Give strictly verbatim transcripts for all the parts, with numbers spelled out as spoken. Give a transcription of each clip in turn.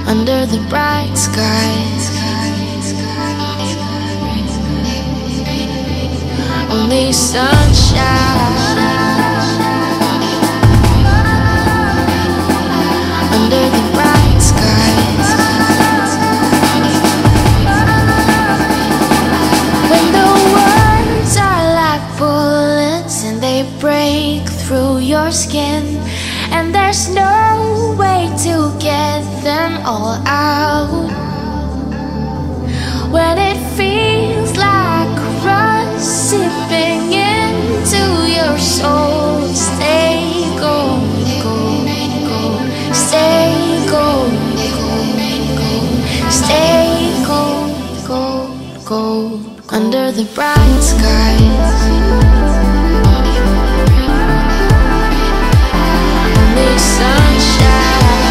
under the bright skies. Only sunshine under the bright skies. When the words are like bullets and they break through your skin, and there's no way to get them all out. When it feels like rust sipping into your soul, stay gold, gold, gold, stay gold, gold, gold, stay gold, gold, gold, under the bright skies. Only sunshine.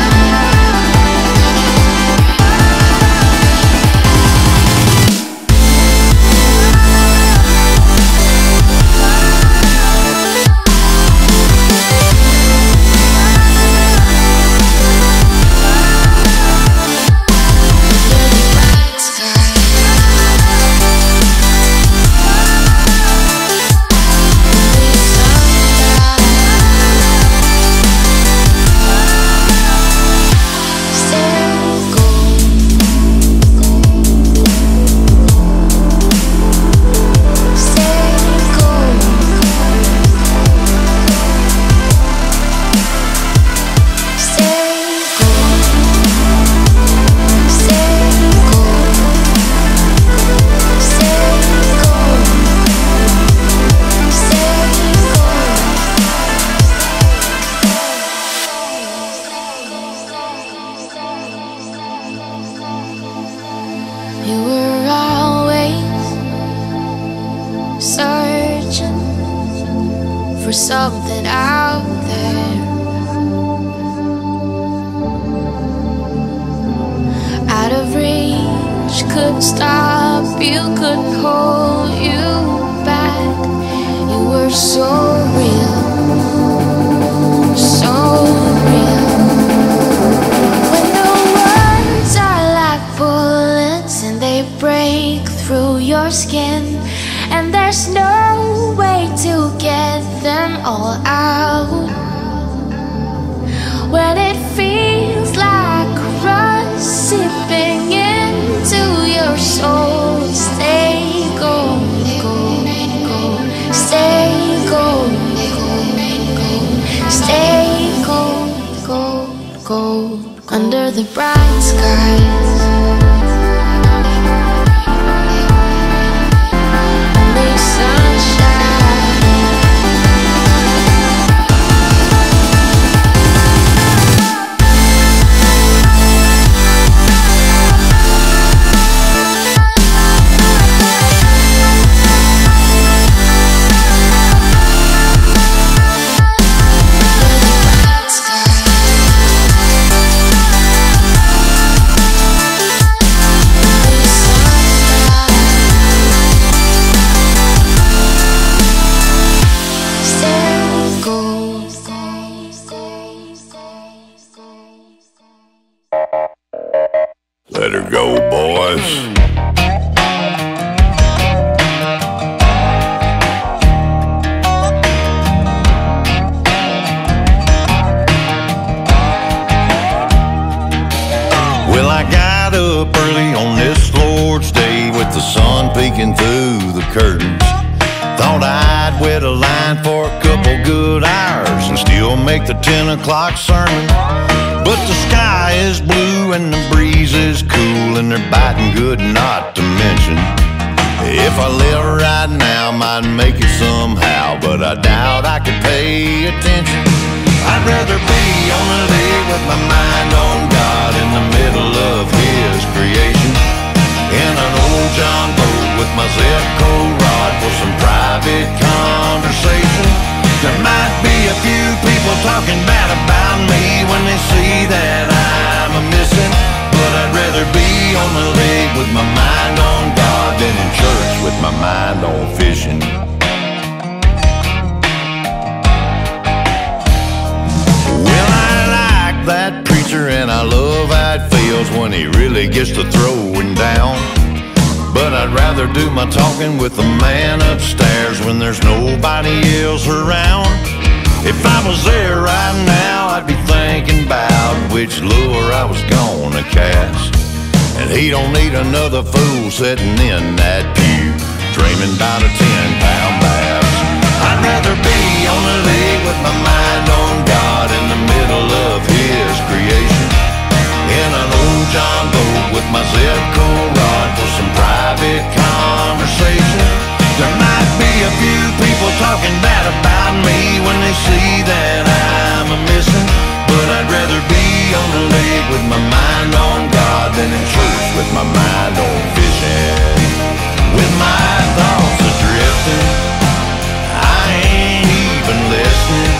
You were always searching for something out there, out of reach, couldn't stop you, couldn't hold you back. You were so real, so real. When the words are like bullets and they break through your skin, and there's no way to get them all out. When it feels like rust sipping into your soul, stay gold, gold, gold, stay gold, gold, gold, stay gold, gold, gold, under the bright skies. Let her go, boys. Well, I got up early on this Lord's Day with the sun peeking through the curtains. Thought I'd wait a line for a couple good hours and still make the ten o'clock sermon. But the sky is blue and the breeze is cool and they're biting good not to mention. If I live right now, might make it somehow, but I doubt I could pay attention. I'd rather be on a lake with my mind on God in the middle of His creation, in an old John boat with my Zebco rod for some private conversation. There might be a few people talking bad about me when they see that I'm a missing, but I'd rather be on the lake with my mind on God than in church with my mind on fishing. Well, I like love that preacher, and I love how it feels when he really gets to throwing down. But I'd rather do my talking with the man upstairs when there's nobody else around. If I was there right now, I'd be thinking about which lure I was gonna cast. And he don't need another fool sitting in that pew dreaming about a ten pound bass. I'd rather be on the lake with my mind on God in the middle of his creation, in an old John boat with my Zebco rod for some private conversation. There might be a few people talking bad about me when they see that I'm a missing, but I'd rather be on the lake with my mind on God than in church with my mind on fishing. With my thoughts adrifting, I ain't even listening,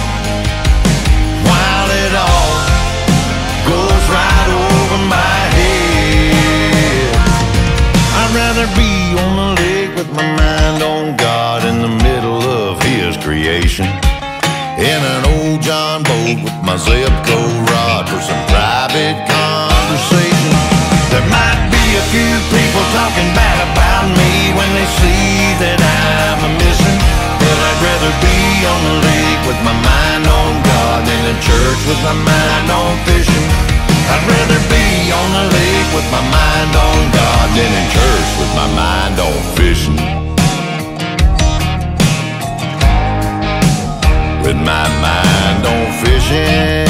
while it all goes right over my head. I'd rather be on the lake with my mind on God in the middle of his creation, in an old John boat with my Zebco rod for some private conversation. There might be a few people talking bad about me when they see that I'm a missing, but I'd rather be on the lake with my mind on God than in church with my mind on fishing. I'd rather be on the lake with my mind on God than in church with my mind on fishing. With my mind on fishing.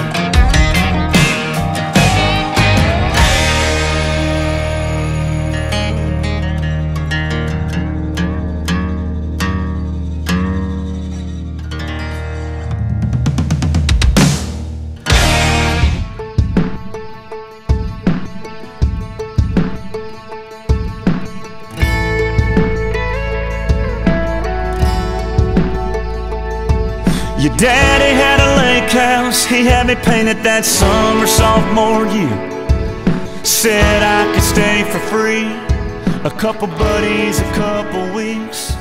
Your daddy had a lake house, he had me painted that summer sophomore year. Said I could stay for free, a couple buddies, a couple weeks.